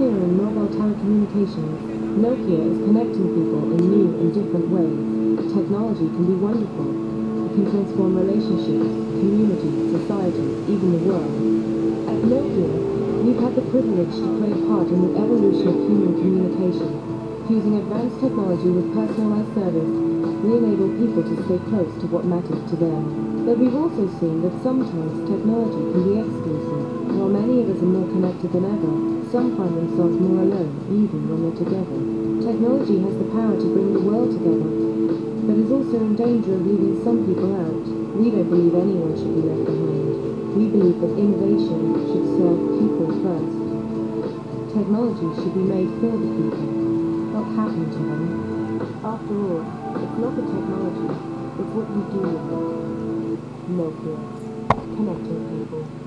pioneer in mobile telecommunications, Nokia is connecting people in new and different ways. Technology can be wonderful. It can transform relationships, communities, societies, even the world. At Nokia, we've had the privilege to play a part in the evolution of human communication. Fusing advanced technology with personalized service, we enable people to stay close to what matters to them. But we've also seen that sometimes technology can be exclusive. While many of us are more connected than ever, some find themselves more alone, even when they're together. Technology has the power to bring the world together, but is also in danger of leaving some people out. We don't believe anyone should be left behind. We believe that innovation should serve people first. Technology should be made for the people, not happen to them. After all, it's not the technology, it's what you do with it. Nokia, connecting people.